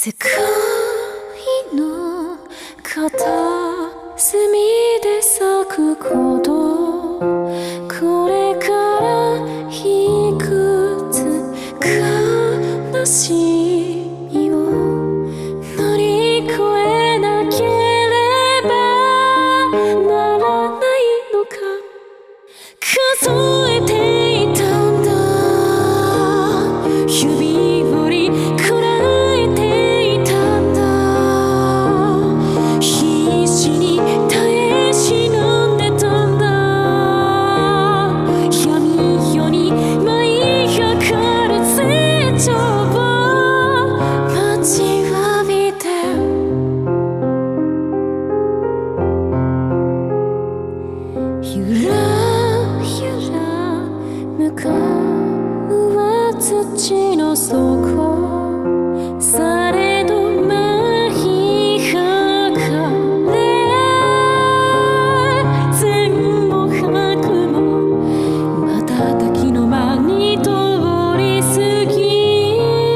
世界の片隅で咲くことこれからいくつ悲しみを乗り越えなければならないのか数えていたんだ指折りくらえていたんだ必死に耐え忍んでたんだ闇夜に舞い上がる成長を待ちわびてゆらゆら向かうは土の底されど舞い上がれ善も悪も瞬きの間に通り過ぎ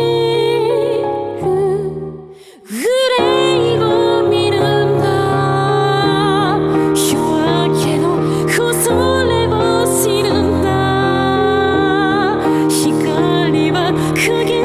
る憂いを見るんだ夜明けの恐れを知るんだ光は影